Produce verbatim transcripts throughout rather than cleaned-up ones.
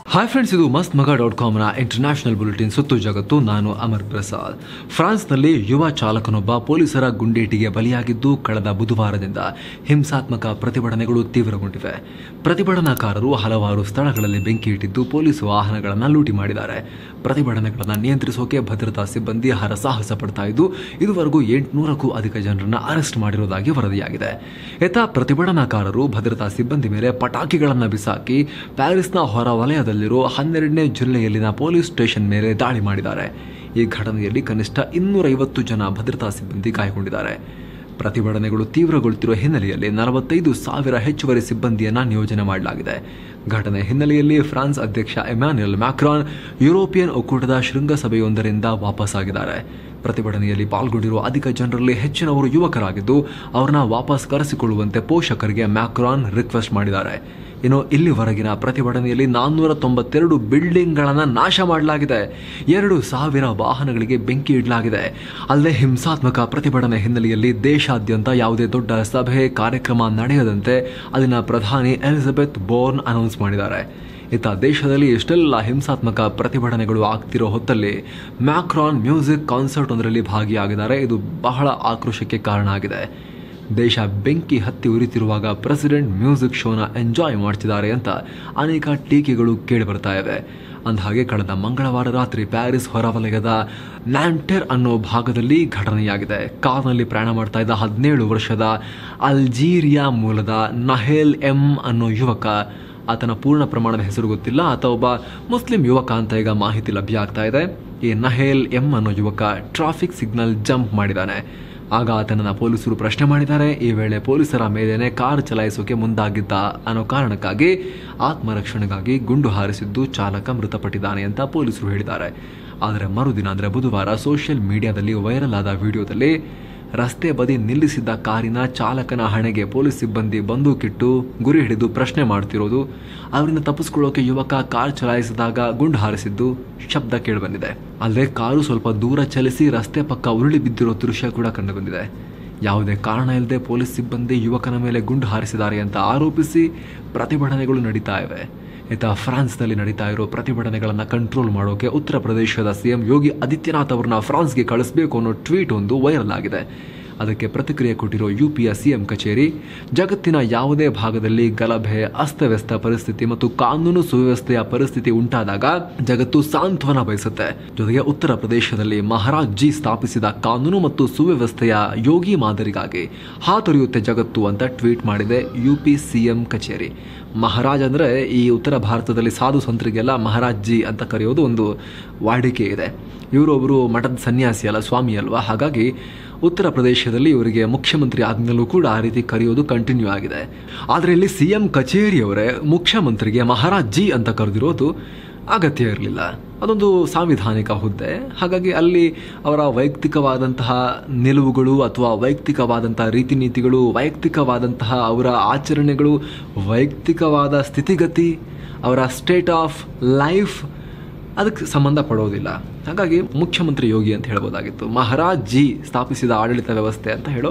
Hi friends, ಇದು ಮಸ್ತ್ ಮಗ ಡಾಟ್ ಕಾಮ್ನ ಇಂಟರ್ನ್ಯಾಷನಲ್ ಬುಲೆಟಿನ್ ಸುತ್ತು ಜಗತ್ತು. ನಾನು ಅಮರ್ ಪ್ರಸಾದ್. ಫ್ರಾನ್ಸ್ನಲ್ಲಿ ಯುವ ಚಾಲಕನೊಬ್ಬ ಪೊಲೀಸರ ಗುಂಡೇಟಿಗೆ ಬಲಿಯಾಗಿದ್ದು ಕಳೆದ ಬುಧವಾರದಿಂದ ಹಿಂಸಾತ್ಮಕ ಪ್ರತಿಭಟನೆಗಳು ತೀವ್ರಗೊಂಡಿವೆ. ಪ್ರತಿಭಟನಾಕಾರರು ಹಲವಾರು ಸ್ಥಳಗಳಲ್ಲಿ ಬೆಂಕಿ ಇಟ್ಟಿದ್ದು ಪೊಲೀಸ್ ವಾಹನಗಳನ್ನು ಲೂಟಿ ಮಾಡಿದ್ದಾರೆ. ಪ್ರತಿಭಟನೆಗಳನ್ನು ನಿಯಂತ್ರಿಸೋಕೆ ಭದ್ರತಾ ಸಿಬ್ಬಂದಿ ಹರಸಾಹಸ ಪಡ್ತಾ ಇದ್ದು ಇದುವರೆಗೂ ಎಂಟುನೂರಕ್ಕೂ ಅಧಿಕ ಜನರನ್ನು ಅರೆಸ್ಟ್ ಮಾಡಿರುವುದಾಗಿ ವರದಿಯಾಗಿದೆ. ಎತ್ತ ಪ್ರತಿಭಟನಾಕಾರರು ಭದ್ರತಾ ಸಿಬ್ಬಂದಿ ಮೇಲೆ ಪಟಾಕಿಗಳನ್ನು ಬಿಸಾಕಿ ಪ್ಯಾರಿಸ್ನ ಹೊರ ವಲಯದಲ್ಲಿರೋ ಹನ್ನೆರಡನೇ ಜಿಲ್ಲೆಯಲ್ಲಿನ ಪೊಲೀಸ್ ಸ್ಟೇಷನ್ ಮೇಲೆ ದಾಳಿ ಮಾಡಿದ್ದಾರೆ. ಈ ಘಟನೆಯಲ್ಲಿ ಕನಿಷ್ಠ ಇನ್ನೂರೈವತ್ತು ಜನ ಭದ್ರತಾ ಸಿಬ್ಬಂದಿ ಗಾಯಗೊಂಡಿದ್ದಾರೆ. ಪ್ರತಿಭಟನೆಗಳು ತೀವ್ರಗೊಳ್ಳುತ್ತಿರುವ ಹಿನ್ನೆಲೆಯಲ್ಲಿ ನಲವತ್ತೈದು ಸಾವಿರ ಹೆಚ್ಚುವರಿ ಸಿಬ್ಬಂದಿಯನ್ನು ನಿಯೋಜನೆ ಮಾಡಲಾಗಿದೆ. ಘಟನೆ ಹಿನ್ನೆಲೆಯಲ್ಲಿ ಫ್ರಾನ್ಸ್ ಅಧ್ಯಕ್ಷ ಎಮ್ಯಾನ್ಯುಯಲ್ ಮ್ಯಾಕ್ರಾನ್ ಯುರೋಪಿಯನ್ ಒಕ್ಕೂಟದ ಶೃಂಗಸಭೆಯೊಂದರಿಂದ ವಾಪಸ್ಸಾಗಿದ್ದಾರೆ. ಪ್ರತಿಭಟನೆಯಲ್ಲಿ ಪಾಲ್ಗೊಂಡಿರುವ ಅಧಿಕ ಜನರಲ್ಲಿ ಹೆಚ್ಚಿನವರು ಯುವಕರಾಗಿದ್ದು ಅವರನ್ನ ವಾಪಸ್ ಕರೆಸಿಕೊಳ್ಳುವಂತೆ ಪೋಷಕರಿಗೆ ಮ್ಯಾಕ್ರಾನ್ ರಿಕ್ವೆಸ್ಟ್ ಮಾಡಿದ್ದಾರೆ. ಇನ್ನು ಇಲ್ಲಿವರೆಗಿನ ಪ್ರತಿಭಟನೆಯಲ್ಲಿ ನಾನ್ನೂರ ತೊಂಬತ್ತೆರಡು ಬಿಲ್ಡಿಂಗ್ಗಳನ್ನು ನಾಶ ಮಾಡಲಾಗಿದೆ. ಎರಡು ಸಾವಿರ ವಾಹನಗಳಿಗೆ ಬೆಂಕಿ ಇಡಲಾಗಿದೆ. ಅಲ್ಲದೆ ಹಿಂಸಾತ್ಮಕ ಪ್ರತಿಭಟನೆ ಹಿನ್ನೆಲೆಯಲ್ಲಿ ದೇಶಾದ್ಯಂತ ಯಾವುದೇ ದೊಡ್ಡ ಸಭೆ ಕಾರ್ಯಕ್ರಮ ನಡೆಯದಂತೆ ಅಲ್ಲಿನ ಪ್ರಧಾನಿ ಎಲಿಜಬೆತ್ ಬೋರ್ನ್ ಅನೌನ್ಸ್ ಮಾಡಿದ್ದಾರೆ. ಇತ್ತ ದೇಶದಲ್ಲಿ ಎಷ್ಟೆಲ್ಲ ಹಿಂಸಾತ್ಮಕ ಪ್ರತಿಭಟನೆಗಳು ಆಗ್ತಿರೋ ಹೊತ್ತಲ್ಲಿ ಮ್ಯಾಕ್ರಾನ್ ಮ್ಯೂಸಿಕ್ ಕಾನ್ಸರ್ಟ್ ಒಂದರಲ್ಲಿ ಭಾಗಿಯಾಗಿದ್ದಾರೆ. ಇದು ಬಹಳ ಆಕ್ರೋಶಕ್ಕೆ ಕಾರಣ ಆಗಿದೆ. ದೇಶ ಬೆಂಕಿ ಹತ್ತಿ ಉರಿತಿರುವಾಗ ಪ್ರೆಸಿಡೆಂಟ್ ಮ್ಯೂಸಿಕ್ ಶೋನ ಎಂಜಾಯ್ ಮಾಡ್ತಿದ್ದಾರೆ ಅಂತ ಅನೇಕ ಟೀಕೆಗಳು ಕೇಳಿಬರ್ತಾ ಇವೆ. ಅಂದಹಾಗೆ ಕಳೆದ ಮಂಗಳವಾರ ರಾತ್ರಿ ಪ್ಯಾರಿಸ್ ಹೊರವಲಯದ ನ್ಯಾಂಟೆರ್ ಅನ್ನೋ ಭಾಗದಲ್ಲಿ ಘಟನೆಯಾಗಿದೆ. ಕಾರ್ನಲ್ಲಿ ಪ್ರಯಾಣ ಮಾಡ್ತಾ ಇದ್ದ ಹದಿನೇಳು ವರ್ಷದ ಅಲ್ಜೀರಿಯಾ ಮೂಲದ ನಹೇಲ್ ಎಂ ಅನ್ನೋ ಯುವಕ, ಆತನ ಪೂರ್ಣ ಪ್ರಮಾಣದ ಹೆಸರು ಗೊತ್ತಿಲ್ಲ, ಆತ ಒಬ್ಬ ಮುಸ್ಲಿಂ ಯುವಕ ಅಂತ ಈಗ ಮಾಹಿತಿ ಲಭ್ಯ ಆಗ್ತಾ ಇದೆ. ಈ ನಹೇಲ್ ಎಂ ಅನ್ನೋ ಯುವಕ ಟ್ರಾಫಿಕ್ ಸಿಗ್ನಲ್ ಜಂಪ್ ಮಾಡಿದ್ದಾನೆ. ಆಗ ಆತನನ್ನು ಪೊಲೀಸರು ಪ್ರಶ್ನೆ ಮಾಡಿದ್ದಾರೆ. ಈ ವೇಳೆ ಪೊಲೀಸರ ಮೇಲೇನೆ ಕಾರ್ ಚಲಾಯಿಸೋಕೆ ಮುಂದಾಗಿದ್ದ ಅನ್ನೋ ಕಾರಣಕ್ಕಾಗಿ ಆತ್ಮರಕ್ಷಣೆಗಾಗಿ ಗುಂಡು ಹಾರಿಸಿದ್ದು ಚಾಲಕ ಮೃತಪಟ್ಟಿದ್ದಾನೆ ಅಂತ ಪೊಲೀಸರು ಹೇಳಿದ್ದಾರೆ. ಆದರೆ ಮರುದಿನ ಅಂದರೆ ಬುಧವಾರ ಸೋಷಿಯಲ್ ಮೀಡಿಯಾದಲ್ಲಿ ವೈರಲ್ ಆದ ವಿಡಿಯೋದಲ್ಲಿ ರಸ್ತೆ ಬದಿ ನಿಲ್ಲಿಸಿದ್ದ ಕಾರಿನ ಚಾಲಕನ ಹಣೆಗೆ ಪೊಲೀಸ್ ಸಿಬ್ಬಂದಿ ಬಂದೂಕಿಟ್ಟು ಗುರಿ ಹಿಡಿದು ಪ್ರಶ್ನೆ ಮಾಡ್ತಿರೋದು, ಅವರಿಂದ ತಪ್ಪಿಸ್ಕೊಳ್ಳೋಕೆ ಯುವಕ ಕಾರ್ ಚಲಾಯಿಸಿದಾಗ ಗುಂಡು ಹಾರಿಸಿದ್ದು ಶಬ್ದ ಕೇಳಿಬಂದಿದೆ. ಅಲ್ಲದೆ ಕಾರು ಸ್ವಲ್ಪ ದೂರ ಚಲಿಸಿ ರಸ್ತೆ ಪಕ್ಕ ಉರುಳಿ ಬಿದ್ದಿರೋ ದೃಶ್ಯ ಕೂಡ ಕಂಡುಬಂದಿದೆ. ಯಾವುದೇ ಕಾರಣ ಇಲ್ಲದೆ ಪೊಲೀಸ್ ಸಿಬ್ಬಂದಿ ಯುವಕನ ಮೇಲೆ ಗುಂಡು ಹಾರಿಸಿದ್ದಾರೆ ಅಂತ ಆರೋಪಿಸಿ ಪ್ರತಿಭಟನೆಗಳು ನಡೀತಾ ಇವೆ. ಇತ್ತ ಫ್ರಾನ್ಸ್ನಲ್ಲಿ ನಡೀತಾ ಇರೋ ಪ್ರತಿಭಟನೆಗಳನ್ನು ಕಂಟ್ರೋಲ್ ಮಾಡೋಕೆ ಉತ್ತರ ಪ್ರದೇಶದ ಸಿಎಂ ಯೋಗಿ ಆದಿತ್ಯನಾಥ್ ಅವರನ್ನ ಫ್ರಾನ್ಸ್ಗೆ ಕಳಿಸಬೇಕು ಅನ್ನೋ ಟ್ವೀಟ್ ಒಂದು ವೈರಲ್ ಆಗಿದೆ. ಅದಕ್ಕೆ ಪ್ರತಿಕ್ರಿಯೆ ಕೊಟ್ಟಿರೋ ಯುಪಿಯ ಸಿಎಂ ಕಚೇರಿ, ಜಗತ್ತಿನ ಯಾವುದೇ ಭಾಗದಲ್ಲಿ ಗಲಭೆ, ಅಸ್ತವ್ಯಸ್ತ ಪರಿಸ್ಥಿತಿ ಮತ್ತು ಕಾನೂನು ಸುವ್ಯವಸ್ಥೆಯ ಪರಿಸ್ಥಿತಿ ಉಂಟಾದಾಗ ಜಗತ್ತು ಸಾಂತ್ವನ ಬಯಸುತ್ತೆ. ಜೊತೆಗೆ ಉತ್ತರ ಪ್ರದೇಶದಲ್ಲಿ ಮಹಾರಾಜ್ ಜಿ ಸ್ಥಾಪಿಸಿದ ಕಾನೂನು ಮತ್ತು ಸುವ್ಯವಸ್ಥೆಯ ಯೋಗಿ ಮಾದರಿಗಾಗಿ ಹಾತೊರೆಯುತ್ತೆ ಜಗತ್ತು ಅಂತ ಟ್ವೀಟ್ ಮಾಡಿದೆ ಯುಪಿ ಸಿಎಂ ಕಚೇರಿ. ಮಹಾರಾಜ್ ಅಂದರೆ ಈ ಉತ್ತರ ಭಾರತದಲ್ಲಿ ಸಾಧು ಸಂತರಿಗೆಲ್ಲ ಮಹಾರಾಜ್ ಜಿ ಅಂತ ಕರೆಯೋದು ಒಂದು ವಾಡಿಕೆ ಇದೆ. ಇವರೊಬ್ಬರು ಮಠದ ಸನ್ಯಾಸಿ ಅಲ್ಲ, ಸ್ವಾಮಿ ಅಲ್ವಾ. ಹಾಗಾಗಿ ಉತ್ತರ ಪ್ರದೇಶದಲ್ಲಿ ಇವರಿಗೆ ಮುಖ್ಯಮಂತ್ರಿ ಆದ್ಮೇಲೂ ಕೂಡ ಆ ರೀತಿ ಕರೆಯೋದು ಕಂಟಿನ್ಯೂ ಆಗಿದೆ. ಆದರೆ ಇಲ್ಲಿ ಸಿಎಂ ಕಚೇರಿಯವರೇ ಮುಖ್ಯಮಂತ್ರಿಗೆ ಮಹಾರಾಜ್ ಜಿ ಅಂತ ಕರೆದಿರೋದು ಅಗತ್ಯ ಇರಲಿಲ್ಲ. ಅದೊಂದು ಸಾಂವಿಧಾನಿಕ ಹುದ್ದೆ. ಹಾಗಾಗಿ ಅಲ್ಲಿ ಅವರ ವೈಯಕ್ತಿಕವಾದಂತಹ ನಿಲುವುಗಳು ಅಥವಾ ವೈಯಕ್ತಿಕವಾದಂತಹ ರೀತಿ ನೀತಿಗಳು, ವೈಯಕ್ತಿಕವಾದಂತಹ ಅವರ ಆಚರಣೆಗಳು, ವೈಯಕ್ತಿಕವಾದ ಸ್ಥಿತಿಗತಿ, ಅವರ ಸ್ಟೇಟ್ ಆಫ್ ಲೈಫ್ ಅದಕ್ಕೆ ಸಂಬಂಧ ಪಡೋದಿಲ್ಲ. ಹಾಗಾಗಿ ಮುಖ್ಯಮಂತ್ರಿ ಯೋಗಿ ಅಂತ ಹೇಳ್ಬೋದಾಗಿತ್ತು. ಮಹಾರಾಜ್ ಜಿ ಸ್ಥಾಪಿಸಿದ ಆಡಳಿತ ವ್ಯವಸ್ಥೆ ಅಂತ ಹೇಳೋ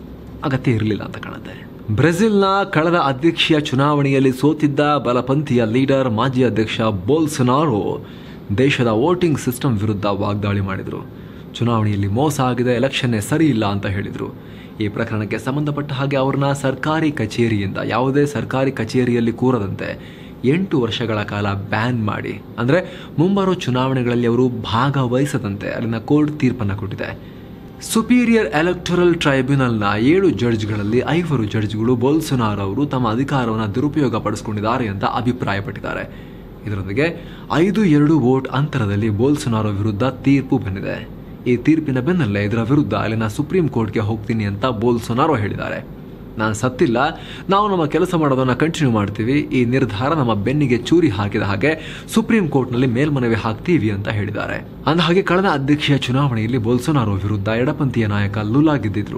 ಅಗತ್ಯ ಇರಲಿಲ್ಲ ಅಂತ ಕಾಣುತ್ತೆ. ಬ್ರೆಜಿಲ್ನ ಕಳೆದ ಅಧ್ಯಕ್ಷೀಯ ಚುನಾವಣೆಯಲ್ಲಿ ಸೋತಿದ್ದ ಬಲಪಂಥೀಯ ಲೀಡರ್ ಮಾಜಿ ಅಧ್ಯಕ್ಷ ಬೋಲ್ಸೊನಾರೋ ದೇಶದ ವೋಟಿಂಗ್ ಸಿಸ್ಟಮ್ ವಿರುದ್ಧ ವಾಗ್ದಾಳಿ ಮಾಡಿದರು. ಚುನಾವಣೆಯಲ್ಲಿ ಮೋಸ ಆಗಿದೆ, ಎಲೆಕ್ಷನ್ನೇ ಸರಿ ಇಲ್ಲ ಅಂತ ಹೇಳಿದರು. ಈ ಪ್ರಕರಣಕ್ಕೆ ಸಂಬಂಧಪಟ್ಟ ಹಾಗೆ ಅವ್ರನ್ನ ಸರ್ಕಾರಿ ಕಚೇರಿಯಿಂದ ಯಾವುದೇ ಸರ್ಕಾರಿ ಕಚೇರಿಯಲ್ಲಿ ಕೂರದಂತೆ ಎಂಟು ವರ್ಷಗಳ ಕಾಲ ಬ್ಯಾನ್ ಮಾಡಿ, ಅಂದರೆ ಮುಂಬರೋ ಚುನಾವಣೆಗಳಲ್ಲಿ ಅವರು ಭಾಗವಹಿಸದಂತೆ ಅಲ್ಲಿನ ಕೋರ್ಟ್ ತೀರ್ಪನ್ನು ಕೊಟ್ಟಿದೆ. ಸುಪೀರಿಯರ್ ಎಲೆಕ್ಟರಲ್ ಟ್ರೈಬ್ಯುನಲ್ನ ಏಳು ಜಡ್ಜ್ಗಳಲ್ಲಿ ಐವರು ಜಡ್ಜ್ಗಳು ಬೋಲ್ಸೊನಾರೋ ಅವರು ತಮ್ಮ ಅಧಿಕಾರವನ್ನು ದುರುಪಯೋಗ ಪಡಿಸಿಕೊಂಡಿದ್ದಾರೆ ಅಂತ ಅಭಿಪ್ರಾಯಪಟ್ಟಿದ್ದಾರೆ. ಇದರೊಂದಿಗೆ ಐದು ಎರಡು ವೋಟ್ ಅಂತರದಲ್ಲಿ ಬೋಲ್ಸೊನಾರೋ ವಿರುದ್ಧ ತೀರ್ಪು ಬಂದಿದೆ. ಈ ತೀರ್ಪಿನ ಬೆನ್ನಲ್ಲೇ ಇದರ ವಿರುದ್ಧ ಅಲ್ಲಿನ ಸುಪ್ರೀಂ ಕೋರ್ಟ್ಗೆ ಹೋಗ್ತೀನಿ ಅಂತ ಬೋಲ್ಸೊನಾರೋ ಹೇಳಿದ್ದಾರೆ. ನಾನು ಸತ್ತಿಲ್ಲ, ನಾವು ನಮ್ಮ ಕೆಲಸ ಮಾಡೋದನ್ನು ಕಂಟಿನ್ಯೂ ಮಾಡ್ತೀವಿ. ಈ ನಿರ್ಧಾರ ನಮ್ಮ ಬೆನ್ನಿಗೆ ಚೂರಿ ಹಾಕಿದ ಹಾಗೆ ಸುಪ್ರೀಂ ಕೋರ್ಟ್ನಲ್ಲಿ ಮೇಲ್ಮನವಿ ಹಾಕ್ತೀವಿ ಅಂತ ಹೇಳಿದ್ದಾರೆ. ಅಂದಹಾಗೆ ಕಳೆದ ಅಧ್ಯಕ್ಷೀಯ ಚುನಾವಣೆಯಲ್ಲಿ ಬೋಲ್ಸೊನಾರೋ ವಿರುದ್ಧ ಎಡಪಂಥೀಯ ನಾಯಕ ಲುಲಾ ಗೆದ್ದಿದ್ರು.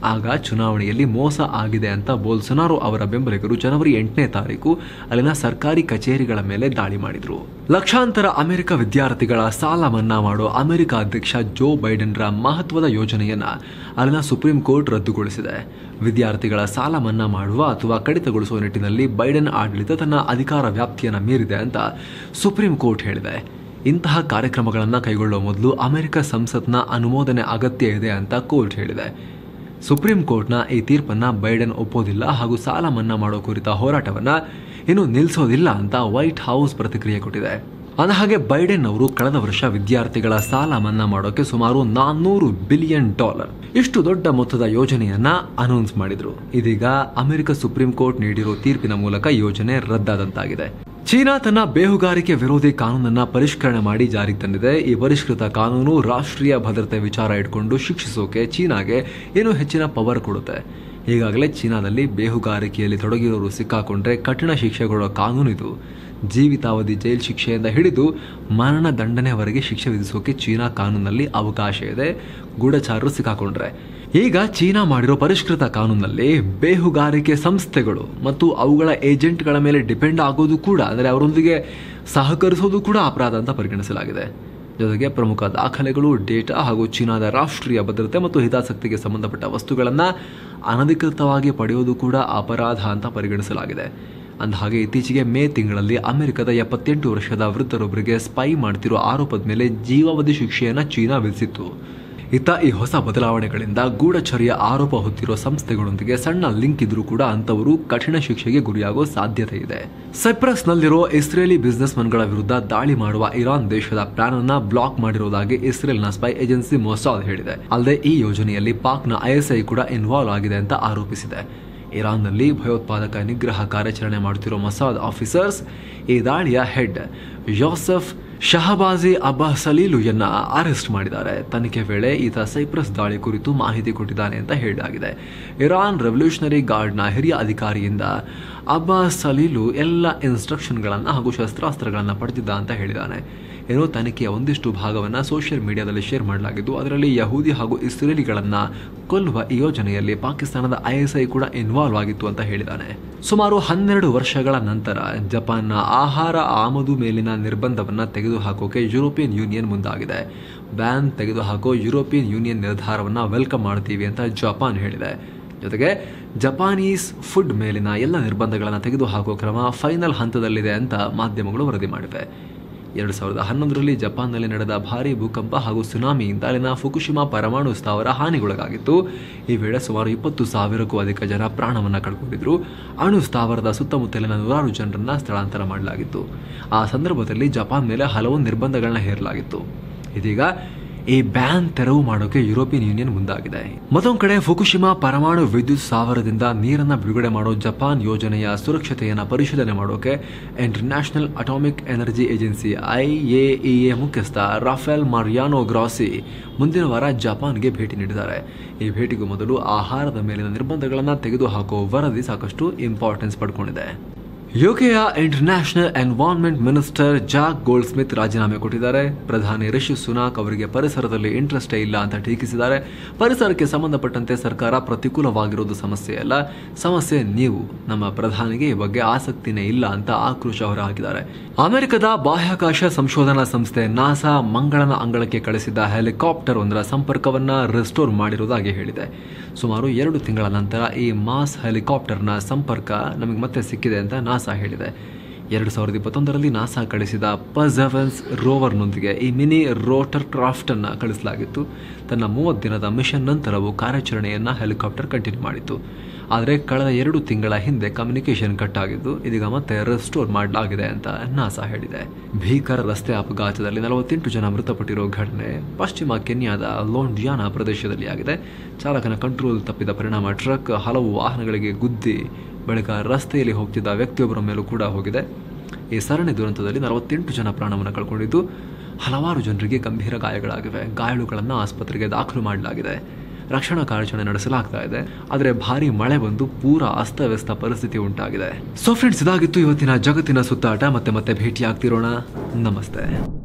ಆಗ ಚುನಾವಣೆಯಲ್ಲಿ ಮೋಸ ಆಗಿದೆ ಅಂತ ಬೋಲ್ಸೊನಾರೋ ಅವರ ಬೆಂಬಲಿಗರು ಜನವರಿ ಎಂಟನೇ ತಾರೀಕು ಅಲ್ಲಿನ ಸರ್ಕಾರಿ ಕಚೇರಿಗಳ ಮೇಲೆ ದಾಳಿ ಮಾಡಿದ್ರು. ಲಕ್ಷಾಂತರ ಅಮೆರಿಕ ವಿದ್ಯಾರ್ಥಿಗಳ ಸಾಲ ಮನ್ನಾ ಮಾಡೋ ಅಮೆರಿಕ ಅಧ್ಯಕ್ಷ ಜೋ ಬೈಡೆನ್ರ ಮಹತ್ವದ ಯೋಜನೆಯನ್ನ ಅಲ್ಲಿನ ಸುಪ್ರೀಂ ಕೋರ್ಟ್ ರದ್ದುಗೊಳಿಸಿದೆ. ವಿದ್ಯಾರ್ಥಿಗಳ ಸಾಲ ಮನ್ನಾ ಮಾಡುವ ಅಥವಾ ಕಡಿತಗೊಳಿಸುವ ನಿಟ್ಟಿನಲ್ಲಿ ಬೈಡೆನ್ ಆಡಳಿತ ತನ್ನ ಅಧಿಕಾರ ವ್ಯಾಪ್ತಿಯನ್ನು ಮೀರಿದೆ ಅಂತ ಸುಪ್ರೀಂ ಕೋರ್ಟ್ ಹೇಳಿದೆ. ಇಂತಹ ಕಾರ್ಯಕ್ರಮಗಳನ್ನು ಕೈಗೊಳ್ಳುವ ಮೊದಲು ಅಮೆರಿಕ ಸಂಸತ್ನ ಅನುಮೋದನೆ ಅಗತ್ಯ ಇದೆ ಅಂತ ಕೋರ್ಟ್ ಹೇಳಿದೆ. ಸುಪ್ರೀಂ ಕೋರ್ಟ್ನ ಈ ತೀರ್ಪನ್ನ ಬೈಡೆನ್ ಒಪ್ಪೋದಿಲ್ಲ ಹಾಗೂ ಸಾಲ ಮನ್ನಾ ಮಾಡೋ ಕುರಿತ ಹೋರಾಟವನ್ನ ಇನ್ನು ನಿಲ್ಲಿಸೋದಿಲ್ಲ ಅಂತ ವೈಟ್ ಹೌಸ್ ಪ್ರತಿಕ್ರಿಯೆ ಕೊಟ್ಟಿದೆ. ಅಂದಹಾಗೆ ಬೈಡೆನ್ ಅವರು ಕಳೆದ ವರ್ಷ ವಿದ್ಯಾರ್ಥಿಗಳ ಸಾಲ ಮನ್ನಾ ಮಾಡೋಕೆ ಸುಮಾರು ನಾನ್ನೂರು ಬಿಲಿಯನ್ ಡಾಲರ್ ಇಷ್ಟು ದೊಡ್ಡ ಮೊತ್ತದ ಯೋಜನೆಯನ್ನ ಅನೌನ್ಸ್ ಮಾಡಿದ್ರು. ಇದೀಗ ಅಮೆರಿಕ ಸುಪ್ರೀಂ ಕೋರ್ಟ್ ನೀಡಿರೋ ತೀರ್ಪಿನ ಮೂಲಕ ಯೋಜನೆ ರದ್ದಾದಂತಾಗಿದೆ. ಚೀನಾ ತನ್ನ ಬೇಹುಗಾರಿಕೆ ವಿರೋಧಿ ಕಾನೂನನ್ನ ಪರಿಷ್ಕರಣೆ ಮಾಡಿ ಜಾರಿಗೆ ತಂದಿದೆ. ಈ ಪರಿಷ್ಕೃತ ಕಾನೂನು ರಾಷ್ಟ್ರೀಯ ಭದ್ರತೆ ವಿಚಾರ ಇಟ್ಕೊಂಡು ಶಿಕ್ಷಿಸೋಕೆ ಚೀನಾಗೆ ಏನೂ ಹೆಚ್ಚಿನ ಪವರ್ ಕೊಡುತ್ತೆ. ಈಗಾಗಲೇ ಚೀನಾದಲ್ಲಿ ಬೇಹುಗಾರಿಕೆಯಲ್ಲಿ ತೊಡಗಿರೋರು ಸಿಕ್ಕಾಕೊಂಡ್ರೆ ಕಠಿಣ ಶಿಕ್ಷೆ ಕೊಡೋ ಕಾನೂನು ಇದು. ಜೀವಿತಾವಧಿ ಜೈಲು ಶಿಕ್ಷೆಯಿಂದ ಹಿಡಿದು ಮರಣ ದಂಡನೆವರೆಗೆ ಶಿಕ್ಷೆ ವಿಧಿಸೋಕೆ ಚೀನಾ ಕಾನೂನಲ್ಲಿ ಅವಕಾಶ ಇದೆ ಗೂಢಚಾರರು ಸಿಕ್ಕಾಕೊಂಡ್ರೆ. ಈಗ ಚೀನಾ ಮಾಡಿರೋ ಪರಿಷ್ಕೃತ ಕಾನೂನಲ್ಲಿ ಬೇಹುಗಾರಿಕೆ ಸಂಸ್ಥೆಗಳು ಮತ್ತು ಅವುಗಳ ಏಜೆಂಟ್ಗಳ ಮೇಲೆ ಡಿಪೆಂಡ್ ಆಗೋದು ಕೂಡ, ಅಂದರೆ ಅವರೊಂದಿಗೆ ಸಹಕರಿಸೋದು ಕೂಡ ಅಪರಾಧ ಅಂತ ಪರಿಗಣಿಸಲಾಗಿದೆ. ಜೊತೆಗೆ ಪ್ರಮುಖ ದಾಖಲೆಗಳು, ಡೇಟಾ ಹಾಗೂ ಚೀನಾದ ರಾಷ್ಟ್ರೀಯ ಭದ್ರತೆ ಮತ್ತು ಹಿತಾಸಕ್ತಿಗೆ ಸಂಬಂಧಪಟ್ಟ ವಸ್ತುಗಳನ್ನು ಅನಧಿಕೃತವಾಗಿ ಪಡೆಯೋದು ಕೂಡ ಅಪರಾಧ ಅಂತ ಪರಿಗಣಿಸಲಾಗಿದೆ. ಅಂದಹಾಗೆ ಇತ್ತೀಚೆಗೆ ಮೇ ತಿಂಗಳಲ್ಲಿ ಅಮೆರಿಕದ ಎಪ್ಪತ್ತೆಂಟು ವರ್ಷದ ವೃದ್ಧರೊಬ್ಬರಿಗೆ ಸ್ಪೈ ಮಾಡ್ತಿರೋ ಆರೋಪದ ಮೇಲೆ ಜೀವಾವಧಿ ಶಿಕ್ಷೆಯನ್ನು ಚೀನಾ ವಿಧಿಸಿತ್ತು. ಇತ್ತ ಈ ಹೊಸ ಬದಲಾವಣೆಗಳಿಂದ ಗೂಢಚರ್ಯ ಆರೋಪ ಹೊತ್ತಿರೋ ಸಂಸ್ಥೆಗಳೊಂದಿಗೆ ಸಣ್ಣ ಲಿಂಕ್ ಇದ್ರೂ ಕೂಡ ಅಂತವರು ಕಠಿಣ ಶಿಕ್ಷೆಗೆ ಗುರಿಯಾಗೋ ಸಾಧ್ಯತೆ ಇದೆ. ಸೈಪ್ರಸ್ನಲ್ಲಿರೋ ಇಸ್ರೇಲಿ ಬಿಸಿನೆಸ್ ಮನ್ಗಳ ವಿರುದ್ಧ ದಾಳಿ ಮಾಡುವ ಇರಾನ್ ದೇಶದ ಪ್ಲಾನ್ ಅನ್ನ ಬ್ಲಾಕ್ ಮಾಡಿರುವುದಾಗಿ ಇಸ್ರೇಲ್ನ ಸ್ಪೈ ಏಜೆನ್ಸಿ ಮೊಸಾದ್ ಹೇಳಿದೆ. ಅಲ್ಲದೆ ಈ ಯೋಜನೆಯಲ್ಲಿ ಪಾಕ್ನ ಐಎಸ್ಐ ಕೂಡ ಇನ್ವಾಲ್ವ್ ಆಗಿದೆ ಅಂತ ಆರೋಪಿಸಿದೆ. ಇರಾನ್ನಲ್ಲಿ ಭಯೋತ್ಪಾದಕ ನಿಗ್ರಹ ಕಾರ್ಯಾಚರಣೆ ಮಾಡುತ್ತಿರುವ ಮೊಸಾದ್ ಆಫೀಸರ್ಸ್ ಈ ದಾಳಿಯ ಹೆಡ್ ಯೋಸೆಫ್ ಶಹಬಾಜಿ ಅಬ್ಬಾ ಸಲೀಲುಯನ್ನ ಅರೆಸ್ಟ್ ಮಾಡಿದ್ದಾರೆ. ತನಿಖೆ ವೇಳೆ ಈತ ಸೈಪ್ರಸ್ ದಾಳಿ ಕುರಿತು ಮಾಹಿತಿ ಕೊಟ್ಟಿದ್ದಾನೆ ಅಂತ ಹೇಳಲಾಗಿದೆ. ಇರಾನ್ ರೆವಲ್ಯೂಷನರಿ ಗಾರ್ಡ್ನ ಹಿರಿಯ ಅಧಿಕಾರಿಯಿಂದ ಅಬ್ಬಾ ಸಲೀಲು ಎಲ್ಲ ಇನ್ಸ್ಟ್ರಕ್ಷನ್ಗಳನ್ನು ಹಾಗೂ ಶಸ್ತ್ರಾಸ್ತ್ರಗಳನ್ನು ಪಡೆದಿದ್ದ ಅಂತ ಹೇಳಿದ್ದಾನೆ. ಏನೋ ತನಿಖೆಯ ಒಂದಿಷ್ಟು ಭಾಗವನ್ನು ಸೋಷಿಯಲ್ ಮೀಡಿಯಾದಲ್ಲಿ ಶೇರ್ ಮಾಡಲಾಗಿದ್ದು ಅದರಲ್ಲಿ ಯಹೂದಿ ಹಾಗೂ ಇಸ್ರೇಲಿಗಳನ್ನು ಕೊಲ್ಲುವ ಈ ಯೋಜನೆಯಲ್ಲಿ ಪಾಕಿಸ್ತಾನದ ಐಎಸ್ಐ ಕೂಡ ಇನ್ವಾಲ್ವ್ ಆಗಿತ್ತು ಅಂತ ಹೇಳಿದ್ದಾನೆ. ಸುಮಾರು ಹನ್ನೆರಡು ವರ್ಷಗಳ ನಂತರ ಜಪಾನ್ನ ಆಹಾರ ಆಮದು ಮೇಲಿನ ನಿರ್ಬಂಧವನ್ನು ತೆಗೆದುಹಾಕೋಕೆ ಯುರೋಪಿಯನ್ ಯೂನಿಯನ್ ಮುಂದಾಗಿದೆ. ಬ್ಯಾನ್ ತೆಗೆದುಹಾಕೋ ಯುರೋಪಿಯನ್ ಯೂನಿಯನ್ ನಿರ್ಧಾರವನ್ನು ವೆಲ್ಕಮ್ ಮಾಡ್ತೀವಿ ಅಂತ ಜಪಾನ್ ಹೇಳಿದೆ. ಜೊತೆಗೆ ಜಪಾನೀಸ್ ಫುಡ್ ಮೇಲಿನ ಎಲ್ಲ ನಿರ್ಬಂಧಗಳನ್ನು ತೆಗೆದುಹಾಕೋ ಕ್ರಮ ಫೈನಲ್ ಹಂತದಲ್ಲಿದೆ ಅಂತ ಮಾಧ್ಯಮಗಳು ವರದಿ ಮಾಡಿವೆ. ಎರಡು ಸಾವಿರದ ಹನ್ನೊಂದರಲ್ಲಿ ಜಪಾನ್ನಲ್ಲಿ ನಡೆದ ಭಾರೀ ಭೂಕಂಪ ಹಾಗೂ ಸುನಾಮಿಯಿಂದ ಅಲ್ಲಿನ ಫುಕುಶಿಮಾ ಪರಮಾಣು ಸ್ಥಾವರ ಹಾನಿಗೊಳಗಾಗಿತ್ತು. ಈ ವೇಳೆ ಸುಮಾರು ಇಪ್ಪತ್ತು ಸಾವಿರಕ್ಕೂ ಅಧಿಕ ಜನ ಪ್ರಾಣವನ್ನು ಕಳ್ಕೊಂಡಿದ್ರು. ಅಣು ಸ್ಥಾವರದ ಸುತ್ತಮುತ್ತಲಿನ ನೂರಾರು ಜನರನ್ನ ಸ್ಥಳಾಂತರ ಮಾಡಲಾಗಿತ್ತು. ಆ ಸಂದರ್ಭದಲ್ಲಿ ಜಪಾನ್ ಮೇಲೆ ಹಲವು ನಿರ್ಬಂಧಗಳನ್ನ ಹೇರಲಾಗಿತ್ತು. ಇದೀಗ ಈ ಬ್ಯಾನ್ ತೆರವು ಮಾಡೋಕೆ ಯುರೋಪಿಯನ್ ಯೂನಿಯನ್ ಮುಂದಾಗಿದೆ. ಮತ್ತೊಂದು ಕಡೆ ಫುಕುಶಿಮಾ ಪರಮಾಣು ವಿದ್ಯುತ್ ಸ್ಥಾವರದಿಂದ ನೀರನ್ನು ಬಿಡುಗಡೆ ಮಾಡೋ ಜಪಾನ್ ಯೋಜನೆಯ ಸುರಕ್ಷತೆಯನ್ನು ಪರಿಶೀಲನೆ ಮಾಡೋಕೆ International Atomic Energy Agency I A E A ಮುಖ್ಯಸ್ಥ ರಾಫೆಲ್ ಮಾರಿಯಾನೋ ಗ್ರಾಸಿ ಮುಂದಿನ ವಾರ ಜಪಾನ್ಗೆ ಭೇಟಿ ನೀಡಿದ್ದಾರೆ. ಈ ಭೇಟಿಗೂ ಮೊದಲು ಆಹಾರದ ಮೇಲಿನ ನಿರ್ಬಂಧಗಳನ್ನು ತೆಗೆದುಹಾಕೋ ವರದಿ ಸಾಕಷ್ಟು ಇಂಪಾರ್ಟೆನ್ಸ್ ಪಡ್ಕೊಂಡಿದೆ. ಯುಕೆಯ international environment minister Zac Goldsmith ರಾಜೀನಾಮೆ ಕೊಟ್ಟಿದ್ದಾರೆ. ಪ್ರಧಾನಿ ರಿಷಿ ಸುನಾಕ್ ಅವರಿಗೆ ಪರಿಸರದಲ್ಲಿ ಇಂಟ್ರೆಸ್ಟೇ ಇಲ್ಲ ಅಂತ ಟೀಕಿಸಿದ್ದಾರೆ. ಪರಿಸರಕ್ಕೆ ಸಂಬಂಧಪಟ್ಟಂತೆ ಸರ್ಕಾರ ಪ್ರತಿಕೂಲವಾಗಿರೋದು ಸಮಸ್ಯೆ ಅಲ್ಲ, ಸಮಸ್ಯೆ ನೀವು. ನಮ್ಮ ಪ್ರಧಾನಿಗೆ ಈ ಬಗ್ಗೆ ಆಸಕ್ತಿನೇ ಇಲ್ಲ ಅಂತ ಆಕ್ರೋಶ ಹೊರಹಾಕಿದ್ದಾರೆ. ಅಮೆರಿಕದ ಬಾಹ್ಯಾಕಾಶ ಸಂಶೋಧನಾ ಸಂಸ್ಥೆ ನಾಸಾ ಮಂಗಳನ ಅಂಗಳಕ್ಕೆ ಕಳಿಸಿದ್ದ ಹೆಲಿಕಾಪ್ಟರ್ ಒಂದರ ಸಂಪರ್ಕವನ್ನ ರೆಸ್ಟೋರ್ ಮಾಡಿರುವುದಾಗಿ ಹೇಳಿದೆ. ಸುಮಾರು ಎರಡು ತಿಂಗಳ ನಂತರ ಈ ಮಾಸ್ ಹೆಲಿಕಾಪ್ಟರ್ನ ಸಂಪರ್ಕ ನಮಗೆ ಮತ್ತೆ ಸಿಕ್ಕಿದೆ ಅಂತ ನಾಸಾ ಹೇಳಿದೆ. ಎರಡು ಸಾವಿರದ ಇಪ್ಪತ್ತೊಂದರಲ್ಲಿ ನಾಸಾ ಕಳಿಸಿದ ಪರ್ಸೆವರೆನ್ಸ್ ರೋವರ್ನೊಂದಿಗೆ ಈ ಮಿನಿ ರೋಟರ್ ಕ್ರಾಫ್ಟ್ ಅನ್ನು ಕಳಿಸಲಾಗಿತ್ತು. ತನ್ನ ಮೂವತ್ತು ದಿನದ ಮಿಷನ್ ನಂತರವೂ ಕಾರ್ಯಾಚರಣೆಯನ್ನು ಹೆಲಿಕಾಪ್ಟರ್ ಕಂಟಿನ್ಯೂ ಮಾಡಿತ್ತು. ಆದರೆ ಕಳೆದ ಎರಡು ತಿಂಗಳ ಹಿಂದೆ ಕಮ್ಯುನಿಕೇಷನ್ ಕಟ್ ಆಗಿದ್ದು ಇದೀಗ ಮತ್ತೆ ರೆಸ್ಟೋರ್ ಮಾಡಲಾಗಿದೆ ಅಂತ ನಾಸಾ ಹೇಳಿದೆ. ಭೀಕರ ರಸ್ತೆ ಅಪಘಾತದಲ್ಲಿ ನಲವತ್ತೆಂಟು ಜನ ಮೃತಪಟ್ಟಿರೋ ಘಟನೆ ಪಶ್ಚಿಮ ಕೆನ್ಯಾದ ಲೋಂಡಿಯಾನಾ ಪ್ರದೇಶದಲ್ಲಿ ಆಗಿದೆ. ಚಾಲಕನ ಕಂಟ್ರೋಲ್ ತಪ್ಪಿದ ಪರಿಣಾಮ ಟ್ರಕ್ ಹಲವು ವಾಹನಗಳಿಗೆ ಗುದ್ದಿ ಬಳಿಕ ರಸ್ತೆಯಲ್ಲಿ ಹೋಗ್ತಿದ್ದ ವ್ಯಕ್ತಿಯೊಬ್ಬರ ಮೇಲೂ ಕೂಡ ಹೋಗಿದೆ. ಈ ಸರಣಿ ದುರಂತದಲ್ಲಿ ನಲವತ್ತೆಂಟು ಜನ ಪ್ರಾಣವನ್ನು ಕಳ್ಕೊಂಡಿದ್ದು ಹಲವಾರು ಜನರಿಗೆ ಗಂಭೀರ ಗಾಯಗಳಾಗಿವೆ. ಗಾಯಾಳುಗಳನ್ನು ಆಸ್ಪತ್ರೆಗೆ ದಾಖಲು ಮಾಡಲಾಗಿದೆ. ರಕ್ಷಣಾ ಕಾರ್ಯಾಚರಣೆ ನಡೆಸಲಾಗ್ತಾ ಇದೆ. ಆದರೆ ಭಾರಿ ಮಳೆ ಬಂದು ಪೂರಾ ಅಸ್ತವ್ಯಸ್ತ ಪರಿಸ್ಥಿತಿ ಉಂಟಾಗಿದೆ. ಸೊ ಫ್ರೆಂಡ್ಸ್, ಇದಾಗಿತ್ತು ಇವತ್ತಿನ ಜಗತ್ತಿನ ಸುತ್ತಾಟ. ಮತ್ತೆ ಮತ್ತೆ ಭೇಟಿ ಆಗ್ತಿರೋಣ. ನಮಸ್ತೆ.